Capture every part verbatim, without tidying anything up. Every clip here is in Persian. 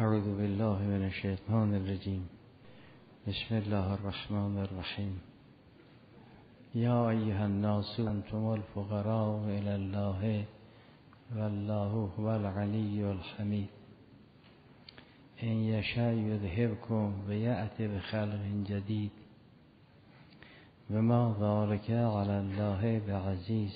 اعوذ بالله من الشیطان الرجیم. بسم الله الرحمن الرحیم. یا ایها الناس انتم الفقراء الی الله والله هو الغنی الحمید. ان یشاء یذهبکم و یأتی بخلق جدید و ما ذلک علی الله بعزیز.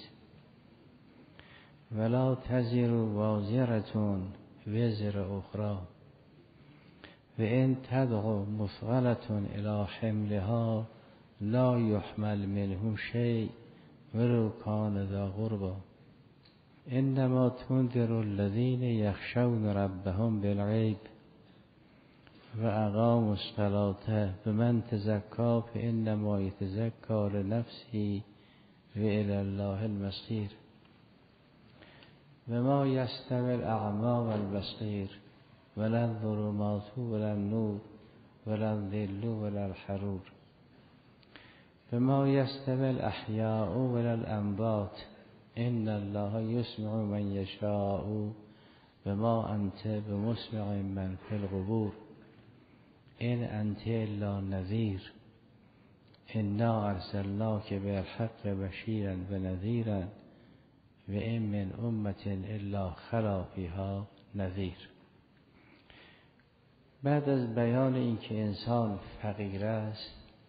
ولا تزر وازرة وزر اخرى و ان تدع مثقلة الی حملها لا یحمل منه شیء ولو کان ذا قربى. انما تنذر الذین یخشون ربهم بالغیب و اقاموا الصلاة و من تزکی فانما یتزکی لنفسه و الی الله المصیر. و ما یستوی الاعمی والبصیر ولا الظلمات ولا النور ولا الظل ولا الحرور. و ما یستوی الاحیاء ولا الاموات ان الله یسمع من یشاء و ما انت بمسمع من فی القبور. ان انت الا نذیر انا ارسلناک بالحق بشیرا و نذیرا و این من امت الا خلا فیها نذیر. بعد از بیان اینکه انسان فقیر است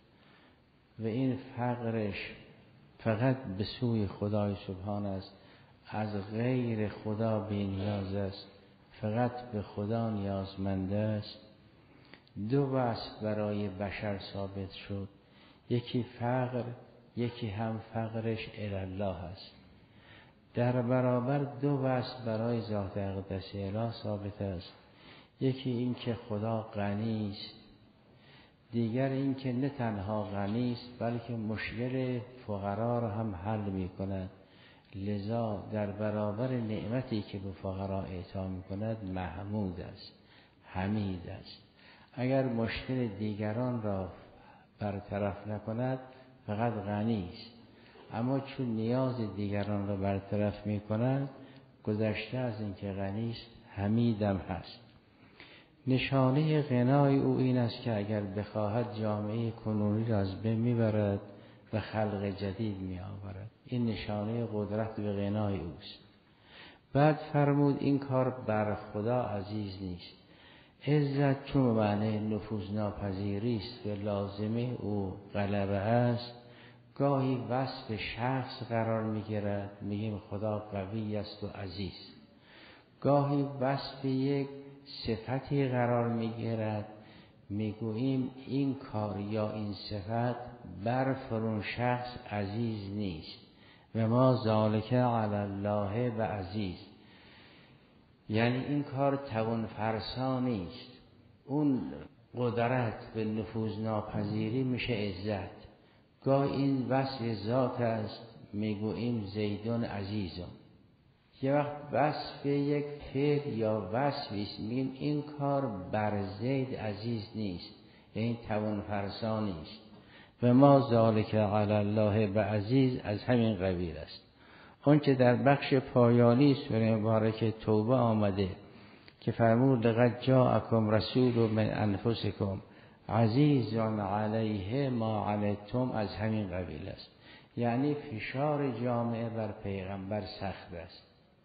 و این فقرش فقط به سوی خدای سبحان است، از غیر خدا بی نیاز است، فقط به خدا نیازمند است، دو وصف برای بشر ثابت شد. یکی فقر، یکی هم فقرش الی الله است. در برابر دو وصف برای ذات اقدس اله ثابت است. یکی این که خدا غنی است، دیگر این که نه تنها غنی است بلکه مشکل فقرا را هم حل می کند. لذا در برابر نعمتی که به فقرا اعطا می کند محمود است، حمید است. اگر مشکل دیگران را برطرف نکند فقط غنی است، اما چون نیاز دیگران را برطرف می کند گذشته از اینکه غنی است حمیدم هست. نشانه غنای او این است که اگر بخواهد جامعه کنونی را از بین میبرد و خلق جدید می آورد. این نشانه قدرت و غنای اوست. بعد فرمود این کار بر خدا عزیز نیست. عزت چون معنی نفوذناپذیری است و لازمه او غلبه است، گاهی وصف شخص قرار میگیرد، میگیم خدا قوی است و عزیز. گاهی وصف یک صفتی قرار میگیرد، میگوییم این کار یا این صفت بر فرون شخص عزیز نیست. و ما ذالک علی الله و عزیز، یعنی این کار توان فرسا نیست. اون قدرت و نفوذ ناپذیری میشه عزت. گاه این وصف ذات است، میگوییم زیدون عزیزم. یه وقت وصف یک فعل یا وصفی است، میگیم این کار بر زید عزیز نیست، یعنی توان فرسا نیست. و ما ذالک علی الله و عزیز از همین قبیل است. اون که در بخش پایانی سوره مبارکه توبه آمده که فرمود لقد جاءکم رسول من انفسکم عزیز علیه ما عنتم، از همین قبیل است. یعنی فشار جامعه بر پیغمبر سخت است.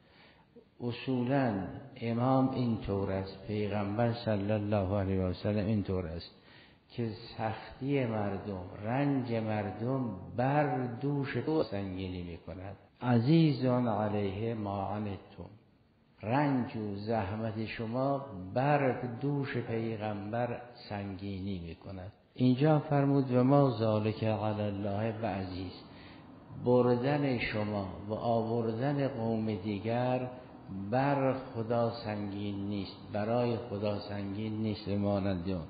اصولا امام این طور است، پیغمبر صلی الله علیه و سلم این طور است که سختی مردم، رنج مردم بر دوش تو سنگینی می کند. عزیز علیه ما عنتم، رنج و زحمت شما بر دوش پیغمبر سنگینی می کند. اینجا فرمود و ما ذالک علی الله و عزیز، بردن شما و آوردن قوم دیگر بر خدا سنگین نیست، برای خدا سنگین نیست مانند اون.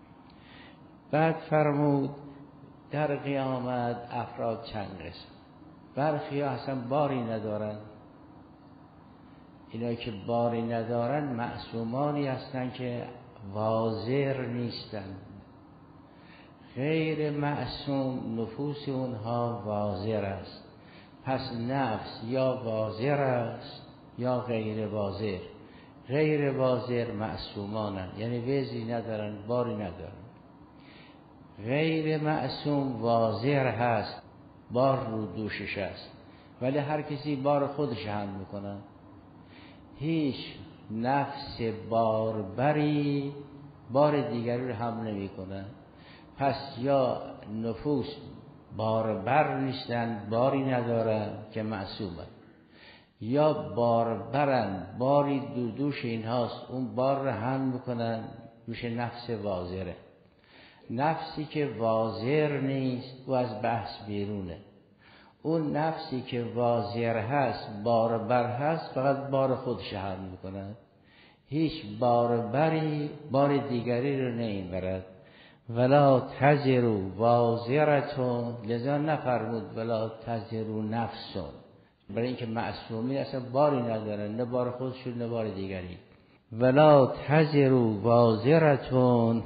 بعد فرمود در قیامت افراد چند قسم. برخی اصلا باری ندارن. اینا که باری ندارن معصومانی هستن که وازر نیستن. غیر معصوم نفوس اونها وازر است. پس نفس یا وازر است یا غیر وازر. غیر واضح معصومانن، یعنی وزری ندارن، باری ندارن. غیر معصوم واضح هست، بار رو دوشش است، ولی هر کسی بار خودش حمل میکنن. هیچ نفس باربری بار دیگری رو حمل نمیکنن. پس یا نفوس باربر نیستن، باری ندارن که معصومن، یا باربرن، باری دو دوش اینهاست، اون بار رو حمل میکنن، میشه نفس واضحه. نفسی که واضح نیست و از بحث بیرونه. اون نفسی که واضح هست، باربر هست، فقط بار خودش حمل میکنن، هیچ باربری بار دیگری رو نمیبرد. ولا تزرو وازرتون، لذا نفرمود ولا تزرو نفسون، برای اینکه معصومی اصلا باری ندارن، نه بار خودشون نه بار دیگری. ولا تزرو وازرتون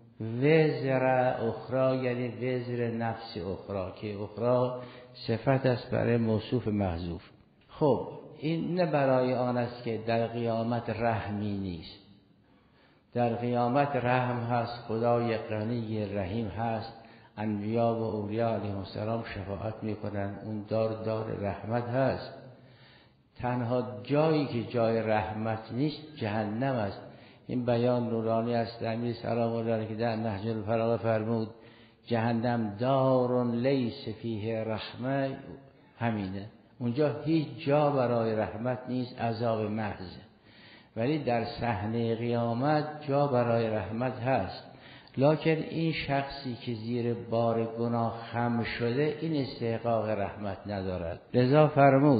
وزر اخرى، یعنی وزر نفس اخرى، که اخرى صفت است برای موصوف محذوف. خب این نه برای آن است که در قیامت رحمی نیست. در قیامت رحم هست، خدای غنی رحیم هست، انبیا و اولیاء علیهم السلام شفاعت میکنن، اون دار دار رحمت هست. تنها جایی که جای رحمت نیست جهنم است. این بیان نورانی است امیر سلام الله علیه که در نهج البلاغه فرمود جهنم دار لیس فیه رحمه، همینه، اونجا هیچ جا برای رحمت نیست، عذاب محض. ولی در صحنه قیامت جا برای رحمت هست. لکن این شخصی که زیر بار گناه خم شده، این استحقاق رحمت ندارد. لذا فرمود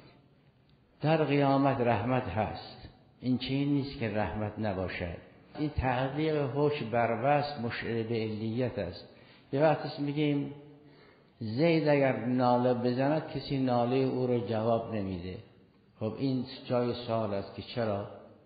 در قیامت رحمت هست، این چیزی نیست که رحمت نباشد. این تعلیق حکم بر وصف مشعر به علیت است. یه وقتی میگیم زید اگر ناله بزند کسی ناله او رو جواب نمیده، خب این جای سوال است که چرا؟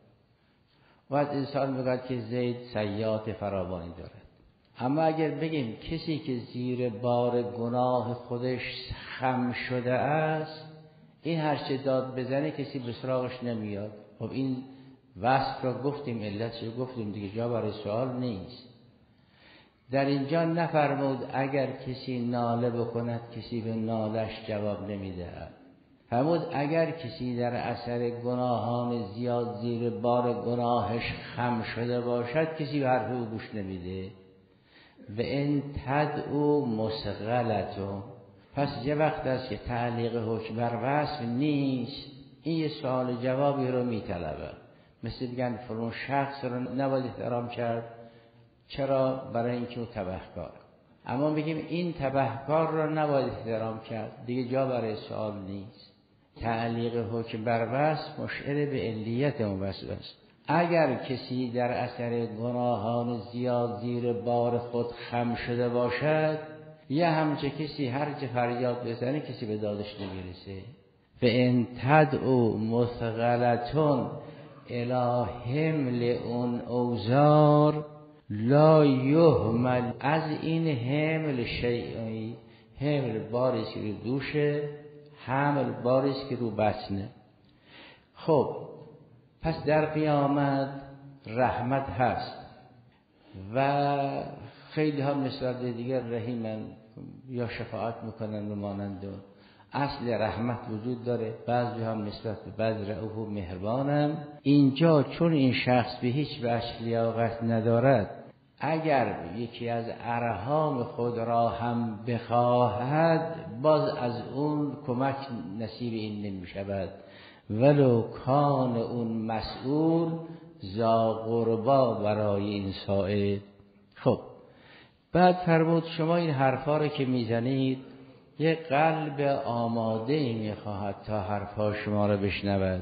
وقت انسان میگه که زید سیئات فراوانی دارد. اما اگر بگیم کسی که زیر بار گناه خودش خم شده است، این هر چه داد بزنه کسی به سراغش نمیاد. خب این وصف را گفتیم، علتش رو گفتیم دیگه، جا برای سوال نیست. در اینجا نفرمود اگر کسی ناله بکند کسی به نالش جواب نمیدهد. فرمود اگر کسی در اثر گناهان زیاد زیر بار گناهش خم شده باشد کسی به حرف او گوش نمیده. و ان تدعو مثقلتون، پس یه وقت است که تعلیق حکم بر وصف نیست، این یه سوال جوابی رو میطلبه. مثل بگن فلان شخص رو نباید احترام کرد، چرا؟ برای اینکه او تبهکار. اما بگیم این تبهکار رو نباید احترام کرد، دیگه جا برای سوال نیست. تعلیق حکم بر وصف مشعر به علیت اون وصف است. اگر کسی در اثر گناهان زیاد زیر بار خود خم شده باشد، یه همچه کسی هر چه فریاد بزنه کسی به دادش نمیرسه. و ان تدعو مثقلتون الی حمل اون اوزار لا یهمل، از این حمل شیئی، حمل باریست که رو دوشه، حمل باریست که رو بطنه. خب پس در قیامت رحمت هست و خیلی ها نسبت به دیگر رحیمن یا شفاعت میکنن و مانند. اصل رحمت وجود داره، بعضی هم نسبت به بعض رؤوف و مهربانم. اینجا چون این شخص به هیچ وجه لیاقت ندارد، اگر یکی از ارحام خود را هم بخواهد باز از اون کمک نصیب این نمی شود، ولو کان اون مسئول ذا قربا برای این سائل. خب بعد فرمود شما این حرفا رو که میزنید یه قلب آماده ای میخواهد تا حرفا شما رو بشنود.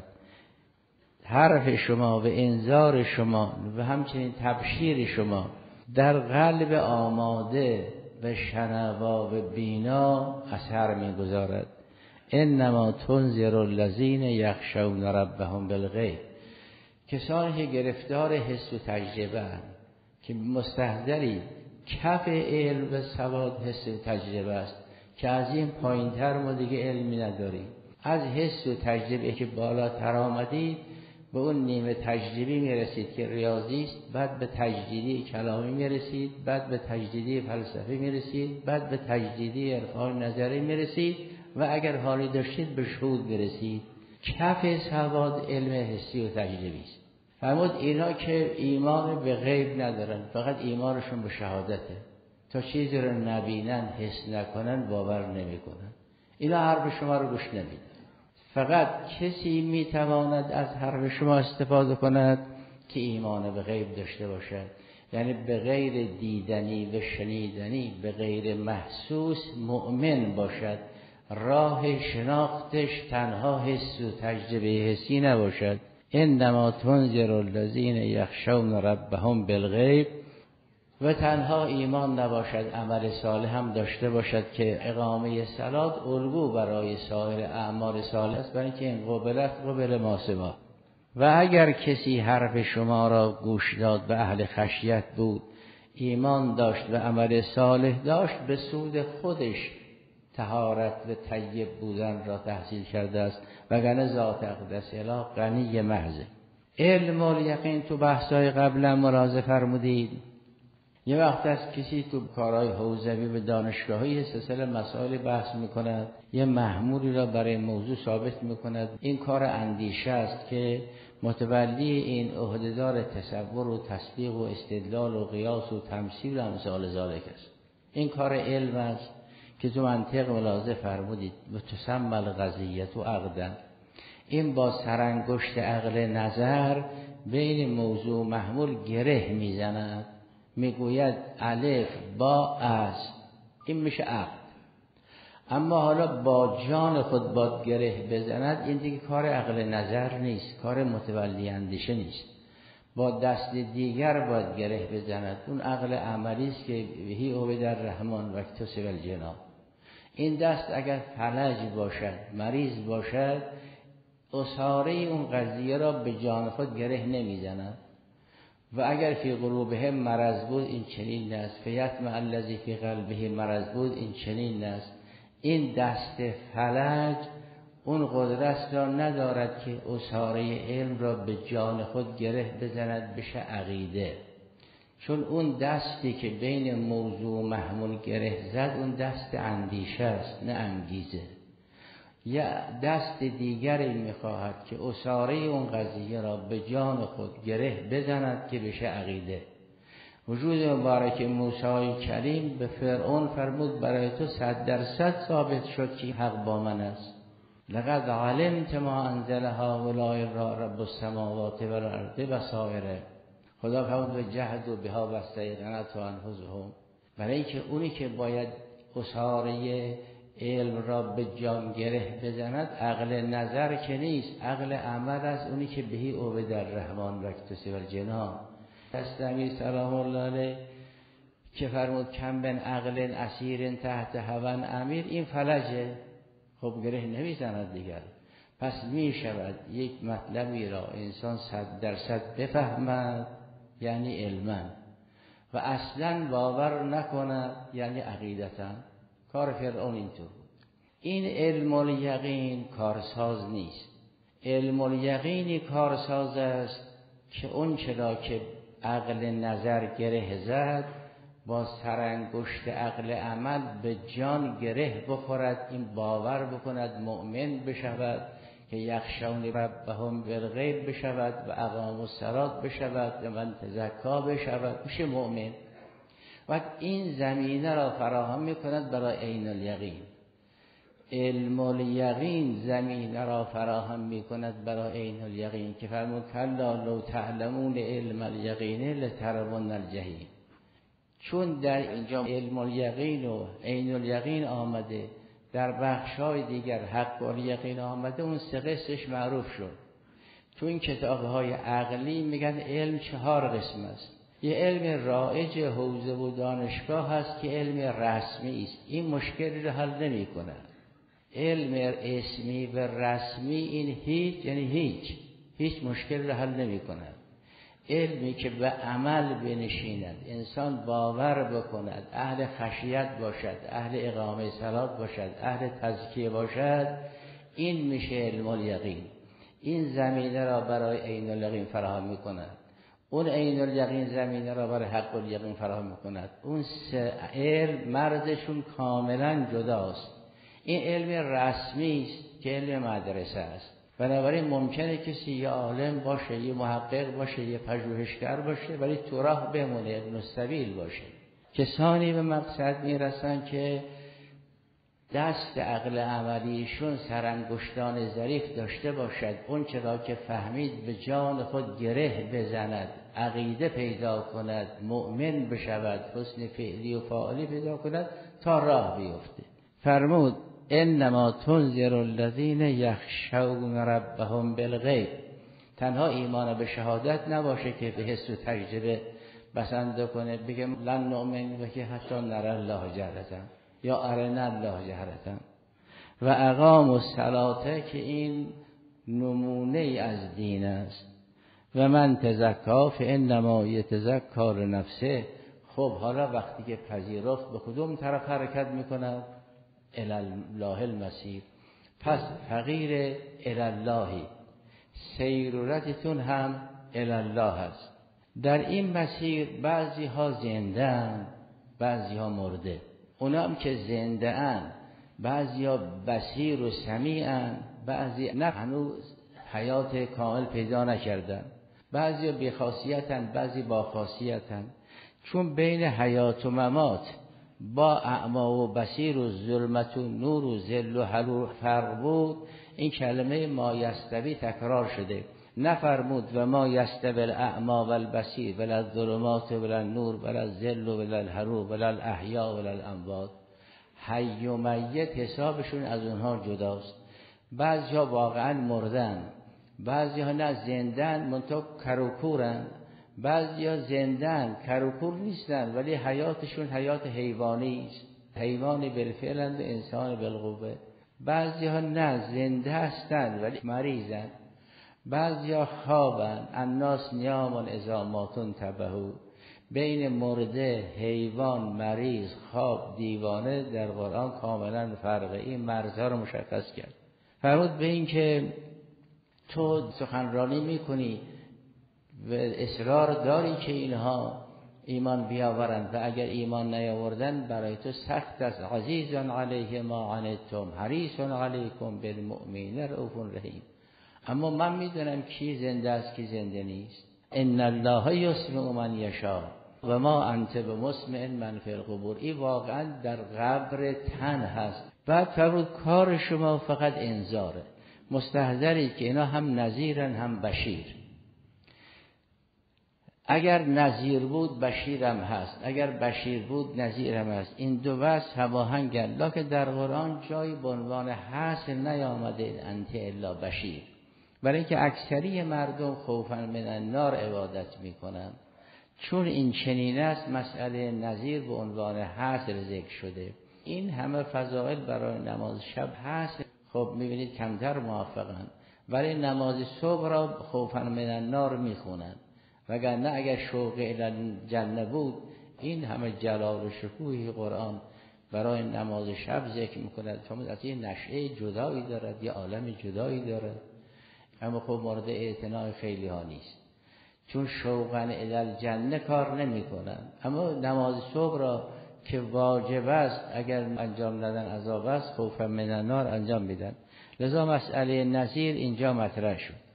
حرف شما و انذار شما و همچنین تبشیر شما در قلب آماده و شنوا و بینا اثر میگذارد. انما تنذر الذین یخشون ربهم بالغیب، کسانی که گرفتار حس و تجربه اند، که مستحضری کف علم و سواد حس و تجربه است که از این پایین تر ما دیگه علمی نداریم. از حس و تجربه که بالاتر آمدید به اون نیمه تجریبی میرسید که ریاضی است، بعد به تجدیدی کلامی میرسید، بعد به تجدیدی فلسفه میرسید، بعد به تجدیدی عرفان نظری میرسید و اگر حالی داشتید به شهود برسید. کف سواد علم حسی و تجربی است. فرمود اینا که ایمان به غیب ندارن، فقط ایمانشون به شهادته. تا چیزی رو نبینن، حس نکنن، باور نمیکنن. اینا حرف شما رو گوش نمیدن. فقط کسی میتواند از حرف شما استفاده کند که ایمان به غیب داشته باشد، یعنی به غیر دیدنی و شنیدنی، به غیر محسوس مؤمن باشد، راه شناختش تنها حس و تجربه حسی نباشد. انما تنذر الذین یخشون ربهم بالغیب، و تنها ایمان نباشد، عمل صالح هم داشته باشد که اقامه صلات الگو برای سایر اعمال صالح است، برای اینکه این قبلت قبل ما سوا. و اگر کسی حرف شما را گوش داد و اهل خشیت بود، ایمان داشت و عمل صالح داشت، به سود خودش طهارت و طیب بودن را تحصیل کرده است، وگرنه ذات اقدس اله غنی محض. علم و یقین تو بحث‌های قبلا ملاحظه فرمودید. یه وقت از کسی تو کارهای حوزوی به دانشگاهی سلسله مسائل بحث میکند، یه محمولی را برای موضوع ثابت میکند. این کار اندیشه است که متولی این عهدهدار تصور و تصدیق و استدلال و قیاس و تمثیل و امثال ذالک است. این کار علم است که تو منطق ملاحظه فرمودید و تسمى القضیة عقدا. این با سرانگشت عقل نظر بین موضوع و محمول گره میزند، میگوید الف با است، این میشه عقد. اما حالا با جان خود باد گره بزند، این دیگه کار عقل نظر نیست، کار متولی اندیشه نیست. با دست دیگر باید گره بزند، اون عقل عملی است که بهی عبد الرحمن و اکتسب الجنان. این دست اگر فلج باشد، مریض باشد، اصاره اون قضیه را به جان خود گره نمیزند. و اگر فی قلوبهم مرض بود، این چنین است. فیطمع الذی فی قلبه مرض بود، این چنین است. این دست فلج اون قدرت را ندارد که اصاره علم را به جان خود گره بزند بشه عقیده. چون اون دستی که بین موضوع و محمول گره زد، اون دست اندیشه است، نه انگیزه. یا دست دیگری میخواهد که اصاره اون قضیه را به جان خود گره بزند که بشه عقیده. وجود مبارک موسی کلیم به فرعون فرمود برای تو صد درصد ثابت شد که حق با من است. لقد علمت ما انزل هؤلاء رب السماوات والارض بصائر. خدا فرمود و جهدوا بها واستیقنتها انفسهم. برای اینکه اونی که باید اصاره علم را به جان گره بزند عقل نظر که نیست، عقل عمل است، اونی که بهی عبد الرحمن و اکتسب الجنان. دستمی سلام الله علیه که فرمود کم بن عقل اسیر تحت هوان امیر، این فلجه. خب گره نمیزند دیگر. پس می شود یک مطلبی را انسان صد درصد بفهمد، یعنی علما، و اصلا باور نکند، یعنی عقیدتا. کار فرعون اینطور بود. این علم الیقین کارساز نیست. علم الیقینی کارساز است که اون چرا که عقل نظر گره زد، با سرانگشت عقل عمل به جان گره بخورد، این باور بکند، مؤمن بشود که یخشون ربهم بالغیب بشود و اقاموا الصلاة بشود و من تزکا بشود، میشه مؤمن. و این زمینه را فراهم میکند برای عین الیقین. علم الیقین زمینه را فراهم میکند برای عین الیقین که فرمود کلا لو تعلمون علم الیقین لترون الجحیم. چون در اینجا علم الیقین و عین الیقین آمده، در بخش‌های دیگر حق الیقین آمده، اون سه قسمش معروف شد. تو این کتاب‌های عقلی میگن علم چهار قسم است. یه علم رایج حوزه و دانشگاه هست که علم رسمی است، این مشکلی رو حل نمی کند. علم اسمی و رسمی این هیچ، یعنی هیچ هیچ مشکلی رو حل نمی کند. علمی که به عمل بنشیند، انسان باور بکند، اهل خشیت باشد، اهل اقامه صلات باشد، اهل تزکیه باشد، این میشه علم الیقین. این زمینه را برای عین الیقین فراهم میکند، اون عین الیقین زمینه را برای حق الیقین فراهم میکند. اون سه علم مردشون کاملا جداست. این علم رسمی است که علم مدرسه است. بنابراین ممکنه کسی یه عالم باشه، یه محقق باشه، یه پژوهشگر باشه، ولی تو راه بمونه، ابن السبیل باشه. کسانی به مقصد میرسن که دست عقل عملیشون سرانگشتان ظریف داشته باشد، اون چرا که فهمید به جان خود گره بزند، عقیده پیدا کند، مؤمن بشود، حسن فعلی و فاعلی پیدا کند تا راه بیفته. فرمود انما تنذر الذین یخشون ربهم بالغیب. تنها ایمان به شهادت نباشه که به حس و تجربه بسنده کنه، بگه لن نؤمن و که حتی نر الله جهرة یا ارنا الله جهرة و اقام الصلاة که این نمونه از دین است. و من تزکا فانما یتزکا لنفسه. خب حالا وقتی که پذیرفت به کدوم طرف حرکت میکند؟ الی الله المسیر. پس فقیر الی اللهی، سیرورتتون هم الی الله است. در این مسیر بعضی ها زنده اند، بعضی ها مرده. اونا هم که زنده اند بعضی ها بصیر و سمیع اند، بعضی نه هنوز حیات کامل پیدا نکردن، بعضی ها بی‌خاصیتند، بعضی با خاصیتند. چون بین حیات و ممات با اعما و بصیر و ظلمت و نور و ذل و حلول فرق بود، این کلمه ما یستوی تکرار شده. نفرمود و ما یستوی الاعما و البصیر ولا الظلمات ولا النور ولا الذل ولا الحرور ولا الاحیاء ولا الاموات. حی و میت حسابشون از اونها جداست. بعضی ها واقعا مردن، بعضی ها نه زندن منتها کروکورن، بعضی ها زندن کروکور نیستن ولی حیاتشون حیات حیوانی است، حیوانی بالفعلند و انسان بالقوه. بعضی ها نه زنده هستن ولی مریضن، بعضی ها خوابن. الناس نیام اذا ماتوا انتبهوا. بین مرده، حیوان، مریض، خواب، دیوانه در قرآن کاملا فرقه. این مرزها رو مشخص کرد. فرمود به این که تو سخنرانی میکنی و اصرار داری که اینها ایمان بیاورند و اگر ایمان نیاوردن برای تو سخت است. عزیز علیه ما عنتم حریص علیکم بالمؤمنین رؤوف رحیم. اما من میدونم کی زنده است کی زنده نیست. ان الله یسمع من یشاء و ما انت بمسمع من فی القبور. این واقعا در قبر تن هست. بعد فرمود کار شما فقط انذاره، مستحضرید که اینا هم نذیرن هم بشیر. اگر نذیر بود بشیرم هست، اگر بشیر بود نذیرم هست. این دو وصف هماهنگن، لکن در قرآن جایی به عنوان حصر نیامده انت الا بشیر، برای اینکه اکثری مردم خوفا من النار عبادت میکنن. چون این چنین است مسئله نذیر به عنوان حصر ذکر شده. این همه فضائل برای نماز شب حصر خب میبینید کمتر موفقن، ولی نماز صبح را خوفا من النار میخونن. وگرنه اگر شوق الی جنه بود این همه جلال و شکوه قرآن برای نماز شب ذکر میکند. چون از این نشأه جدایی دارد، یه عالم جدایی دارد. اما خب مورد اعتناع خیلی ها نیست، چون شوقاً الی جنه کار نمی کنن. اما نماز صبح را که واجب است اگر انجام ندن عذاب است، خوفا من النار انجام میدن. لذا مسئله نذیر اینجا مطرح شد.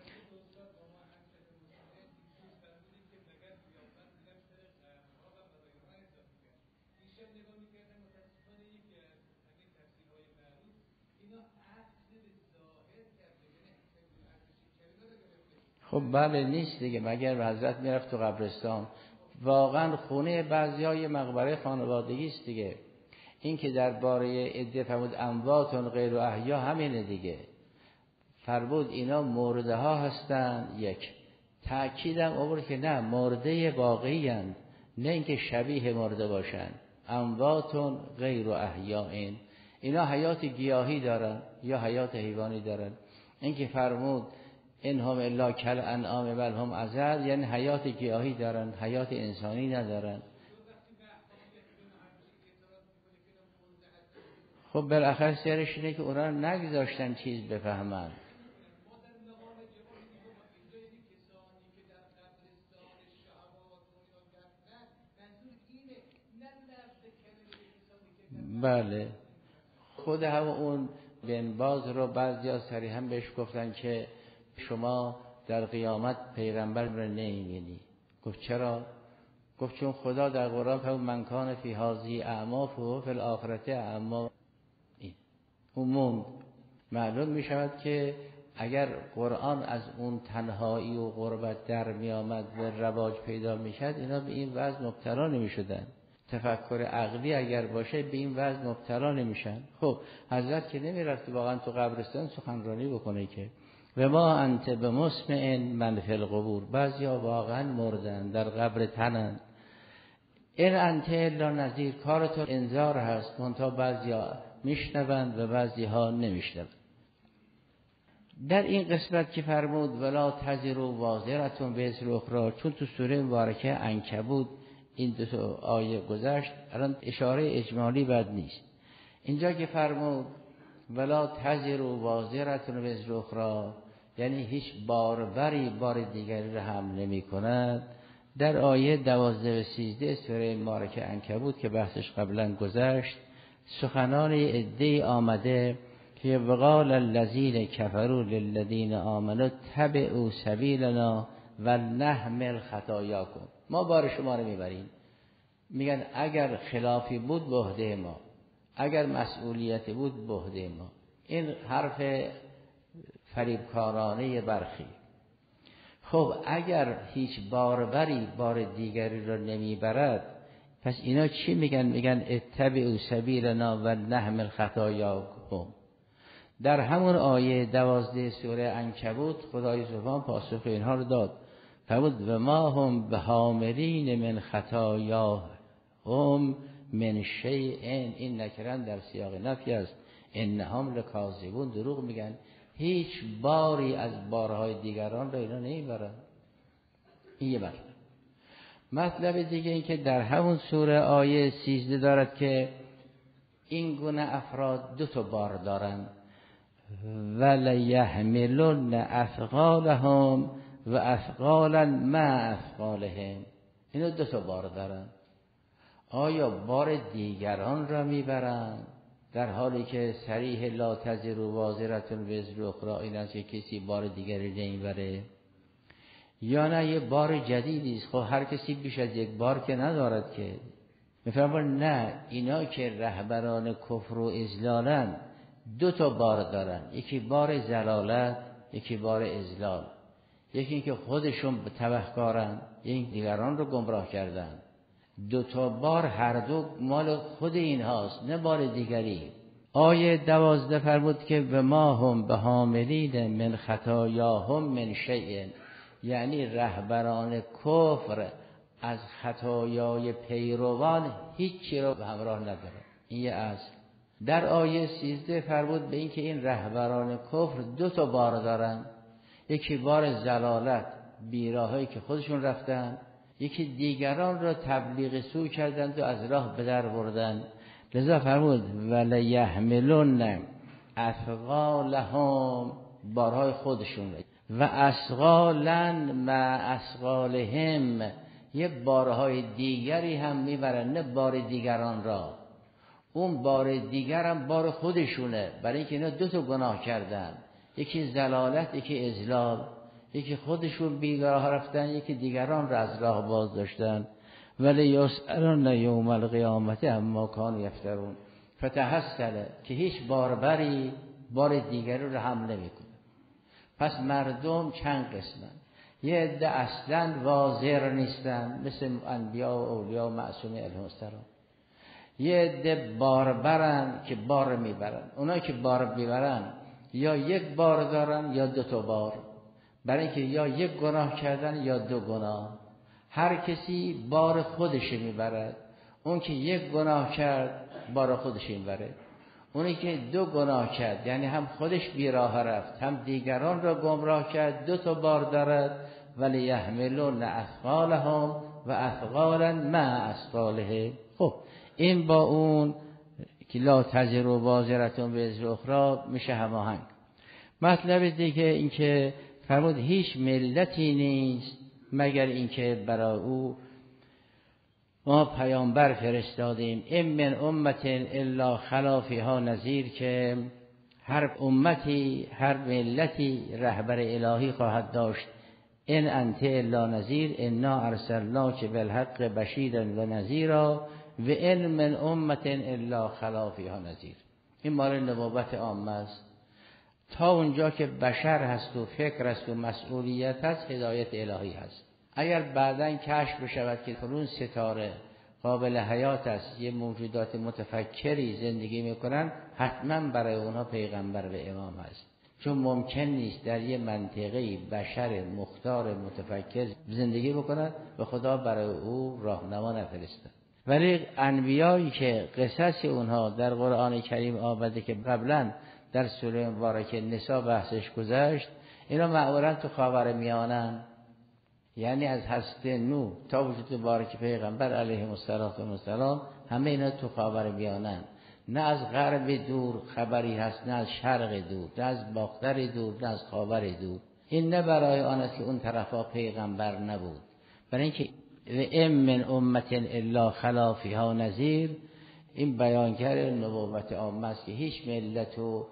خب بله نیست دیگه، مگر حضرت میرفت تو قبرستان. واقعا خونه بعضیای مقبره خانوادگی است دیگه. این که درباره عده فرمود امواتون غیر احیا همینه دیگه. فرمود اینا مرده ها هستن. یک تأکیدم آورد که نه مرده واقعی اند، نه اینکه شبیه مرده باشن. امواتون غیر احیا، این اینا حیات گیاهی دارن یا حیات حیوانی دارن. این که فرمود این هم الا کل انعام بل هم اضل، یعنی حیات گیاهی دارن، حیات انسانی ندارن. خب بالاخره سرش اینه که اونا نگذاشتن چیز بفهمن. بله، خود هم اون بن باز رو بعضیا صریحا بهش گفتن که شما در قیامت پیغمبر رو نمی‌بینی. گفت چرا؟ گفت چون خدا در قرآن فرمود من کان فی هذه اعمی فهو فی الاخرة اعمی. عموم معلوم می شود که اگر قرآن از اون تنهایی و غربت در می آمد و رواج پیدا می شد، اینا به این وضع مبتلا نمی شدن. تفکر عقلی اگر باشه به این وضع مبتلا نمی شن. خب حضرت که نمی رفتی واقعا تو قبرستان سخنرانی بکنه که و ما انت بمسمع من فی القبور. بعضیا واقعا مردن در قبر تنن. این انت الا نذیر، کار تو انذار هست، منتها بعضیا میشنوند و بعضی ها نمیشنوند. در این قسمت که فرمود ولا تزر وازرة وزر اخرى، چون تو سوره مبارکه عنکبوت این دو تا آیه گذشت، الان اشاره اجمالی بد نیست. اینجا که فرمود ولا تزر وازرة وزر اخرى، یعنی هیچ باربری بار دیگری را حمل نمی کند. در آیه دوازده و سیزده سوره مبارکه عنکبوت که بحثش قبلا گذشت، سخنان عده‌ای آمده که وقال الذین کفروا للذین آمنوا اتبعوا سبیلنا ولنحمل خطایاکم. ما بار شما رو میبریم. میگن اگر خلافی بود به عهده ما، اگر مسئولیت بود به عهده ما. این حرف فریبکارانه برخی. خب اگر هیچ باربری بار دیگری رو نمیبرد، پس اینا چی میگن؟ میگن اتبعوا سبیلنا و نحمل خطایاکم. در همون آیه دوازده سوره عنکبوت خدای سبحان پاسخ اینها رو داد. فرمود و ما هم بحاملین من خطایاهم من شیء. این نکران در سیاق نفی است. انهم لکاذبون، دروغ میگن. هیچ باری از بارهای دیگران را اینا نمیبرن. این یه مطلب. مطلب دیگه این که در همون سوره آیه سیزده دارد که این گونه افراد دو تا بار دارن. ولیحملن اثقالهم و اثقالا مع اثقالهم. اینا دو تا بار دارن. آیا بار دیگران را میبرن در حالی که صریح لا تزر وازرة وزر اخرى این است که کسی بار دیگری نمیبره، یا نه یه بار جدیدی است؟ خب هر کسی بیش از یک بار که ندارد که. میفرمان نه، اینا که رهبران کفر و اضلالن دو تا بار دارن. یکی بار ضلالت، یکی بار اضلال. یکی این که خودشون تبهکارن، یکی دیگران رو گمراه کردن. دو تا بار هر دو مال خود این هاست، نه بار دیگری. آیه دوازده فرمود که و ما هم بحاملین من خطایاهم من شیء، یعنی رهبران کفر از خطایای پیروان هیچی رو به همراه نداره. این یه اصل. در آیه سیزده فرمود به این که این رهبران کفر دو تا بار دارن. یکی بار ضلالت، بیراهایی که خودشون رفتن، یکی دیگران را تبلیغ سو کردند و از راه به در بردن. لذا فرمود ولیحملن اثقالهم، بارهای خودشون، و اثقالا مع اثقالهم، یه بارهای دیگری هم میبرن، نه بار دیگران را. اون بار دیگر هم بار خودشونه، برای اینکه اینا دو تا گناه کردن، یکی ضلالت، یکی اضلال. یکی خودشون بیراه رفتن، یکی دیگران را از راه باز داشتن. ولی یسألون یوم القیامت اما کانوا یفترون. فتحصل که هیچ باربری بار دیگری رو حمل نمیکنه. پس مردم چند قسمن. یه عده اصلا واضح نیستن، مثل انبیا و اولیا و معصومین علیهم السلام. یه عده باربرن که بار میبرن. اونایی که بار میبرن یا یک بار دارن یا دو تا بار، برای اینکه یا یک گناه کردن یا دو گناه. هر کسی بار خودش میبرد. اون که یک گناه کرد بار خودش میبره. اونی که دو گناه کرد، یعنی هم خودش بیراه رفت هم دیگران را گمراه کرد، دو تا بار دارد. ولی یحملون اثقالهم و اثقالا مع اثقالهم. خب این با اون که لا تزر وازرة وزر اخرى میشه هماهنگ. مطلب دیگه این که فرمود هیچ ملتی نیست مگر اینکه برای او ما پیامبر فرستادیم، این من امت الا خلا فیها نذیر، که هر امتی هر ملتی رهبر الهی خواهد داشت. ان انت الا نذیر انا ارسلناک بالحق بشیرا و نذیرا و ان من امت الا خلا فیها نذیر. این مال نبوت عامه است. تا اونجا که بشر هست و فکر هست و مسئولیت هست، هدایت الهی هست. اگر بعداً کشف بشود که فلان ستاره قابل حیات است، یه موجودات متفکری زندگی میکنن، حتما برای اونها پیغمبر و امام هست. چون ممکن نیست در یه منطقه بشر مختار متفکر زندگی بکنن و خدا برای او راهنما نفرسته. ولی انبیایی که قصص اونها در قرآن کریم آمده که قبلا در سوره مبارکه نساء بحثش گذشت، اینا معمولا تو خاورمیانه، یعنی از حضرت نوح تا وجود مبارک پیغمبر علیه السلام همه اینا تو خاورمیانه، نه از غرب دور خبری هست، نه از شرق دور، نه از باختر دور، نه از خاور دور. این نه برای آن است که اون طرفا پیغمبر نبود، برای اینکه ام من امت الا خلا فیها نذیر، این بیانگر نبوت عامه است که هیچ ملت و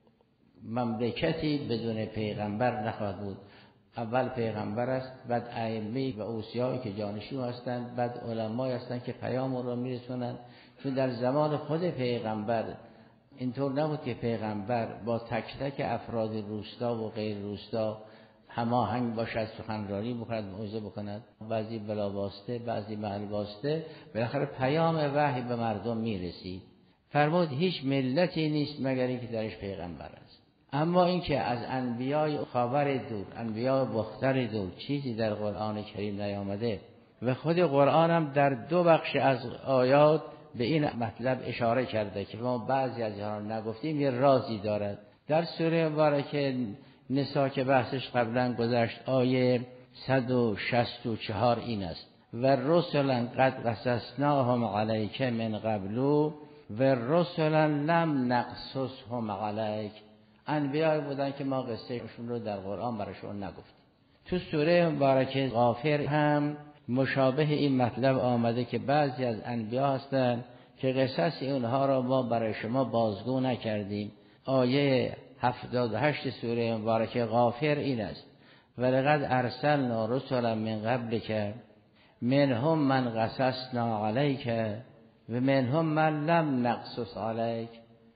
مملکتی بدون پیغمبر نخواهد بود. اول پیغمبر است، بعد ائمه و اوصیایی که جانشین هستند، بعد علمایی هستند که پیام رو میرسونند. چون در زمان خود پیغمبر اینطور نبود که پیغمبر با تک تک افراد روستا و غیر روستا هماهنگ باشد، سخنرانی بکند، موعظه بکند، بعضی بلا واسطه، بعضی محل واسطه، بالاخره پیام وحی به مردم میرسید. فرمود هیچ ملتی نیست مگر اینکه درش پیغمبر است. اما اینکه از انبیای خاور دور، انبیای باختر دور چیزی در قرآن کریم نیامده و خود قرآن هم در دو بخش از آیات به این مطلب اشاره کرده که ما بعضی از اینها نگفتیم، یه رازی دارد. در سوره مبارکه نساء که بحثش قبلا گذشت، آیه صد و شصت و چهار این است: و رسلا قد قصصناهم علیک من قبل و رسلا لم نقصصهم علیک. انبیاء بودن که ما قصهشون رو در قرآن براشون نگفتیم. تو سوره مبارکه غافر هم مشابه این مطلب آمده که بعضی از انبیا هستند که قصص اونها را ما برای شما بازگو نکردیم. آیه هفتاد و هشت سوره مبارکه غافر این است: ولقد ارسلنا رسلا من قبلک منهم من قصصنا علیک و منهم من لم نقصص علیک.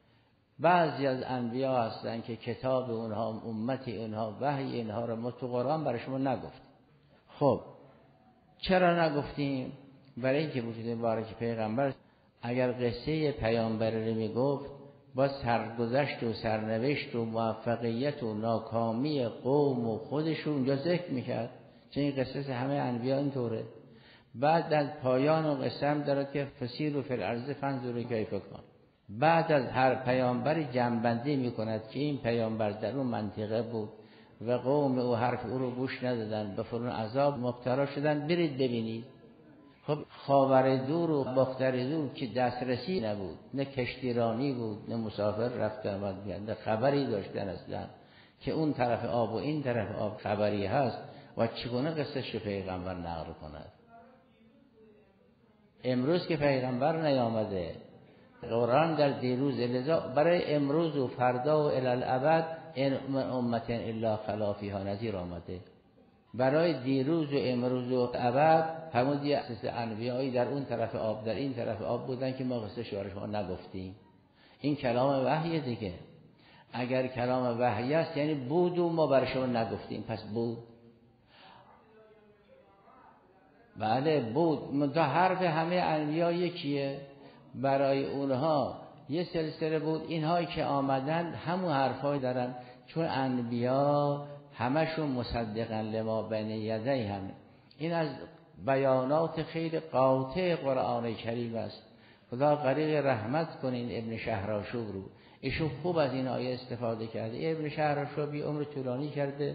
بعضی از انبیا هستند که کتاب اونها، امت اونها، وحی اینها را ما تو قرآن برای شما نگفتیم. خب چرا نگفتیم؟ برای اینکه وجود مبارک پیغمبر اگر قصه پیامبر رو میگفت، با سرگذشت و سرنوشت و موفقیت و ناکامی قوم و خودشون اونجا ذکر میکرد، چون این قصه همه انبیا اینطوره. بعد از پایان و قصه هم دارد که فسیروا فی الارض فانظروا کیف کان. بعد از هر پیامبری جنبندی میکند که این پیامبر در اون منطقه بود و قوم او حرف او رو گوش ندادن، به فلان عذاب مبتلا شدن، برید ببینید. خب خاور دور و باختر دور که دسترسی نبود، نه کشتیرانی بود، نه مسافر رفتن و نه خبری داشتن اصلا که اون طرف آب و این طرف آب خبری هست و چگونه قصهش پیغمبر نقل کند. امروز که پیغمبر نیامده، قرآن در دیروز، لذا برای امروز و فردا و الالعبد این امت الا خلا فیها نذیر آمده. برای دیروز و امروز و ابد همون یه اساس انبیایی در اون طرف آب در این طرف آب بودن که ما قصه شوارش ما نگفتیم. این کلام وحی دیگه. اگر کلام وحی است یعنی بود و ما برای شما نگفتیم، پس بود. بله بود. منتها حرف همه انبیا یکیه. برای اونها یه سلسله بود، اینهایی که آمدن همون حرفای دارن، چون انبیا همشون مصدقا لما بین یدی هم. این از بیانات خیلی قاطع قرآن کریم است. خدا غریق رحمت کنین ابن شهرآشوب رو، ایشون خوب از این آیه استفاده کرده. ابن شهرآشوب عمر طولانی کرده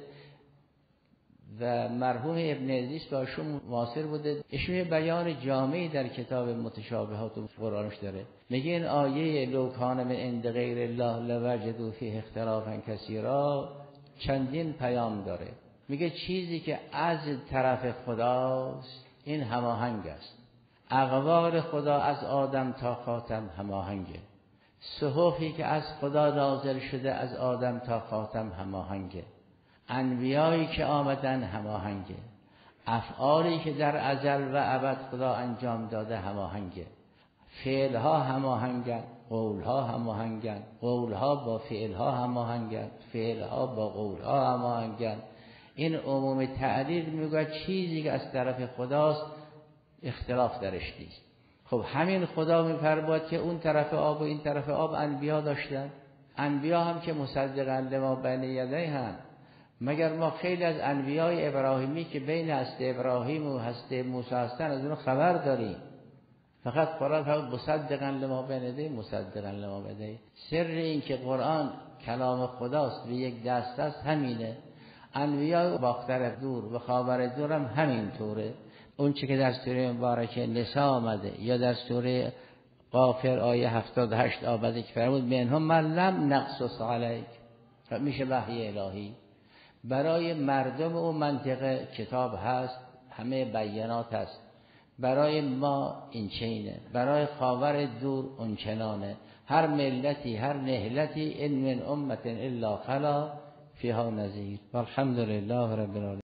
و مرحوم ابن ادریس که ایشون معاصر بوده، ایشون یه بیان جامعی در کتاب متشابهات و قرآنش داره. میگه این آیه لو کان من عند غیر الله لوجدوا فیه اختلافا کثیرا چندین پیام داره. میگه چیزی که از طرف خداست این هماهنگ است، اقوال خدا از آدم تا خاتم هماهنگه. صحفی که از خدا نازل شده از آدم تا خاتم هماهنگه. انبیایی که آمدن هماهنگه. افعالی که در ازل و ابد خدا انجام داده هماهنگه. فعلها هماهنگن، قولها هماهنگن، قولها با فعلها هماهنگن، فعلها با قولها هماهنگن. این عموم تعلیل میگه چیزی که از طرف خداست اختلاف درش نیست. خب همین خدا میفرماید که اون طرف آب و این طرف آب انبیا داشتن. انبیا هم که مصدقاً لما بین یدیه هم. مگر ما خیلی از انبیای ابراهیمی که بین هست ابراهیم و هست موسی هستن از اون خبر داریم. فقط قرآن فقط مصدقاً لما بین یدیه مصدقاً لما بین یدیه. سر این که قرآن کلام خداست و یک دست است همینه. انبیا باختر دور و خاور دور هم همین طوره. اون چه که در سوره مبارکه نساء آمده یا در سوره غافر آیه هفتاد و هشت آمده که فرمود منهم من لم نقصص علیک، میشه وحی الهی. برای مردم و منطقه کتاب هست، همه بیانات هست. برای ما این چینه، برای خاور دور اون چنانه. هر ملتی هر نهلتی ان من امت الا خلا فیها نذیر. والحمد لله رب العالمین.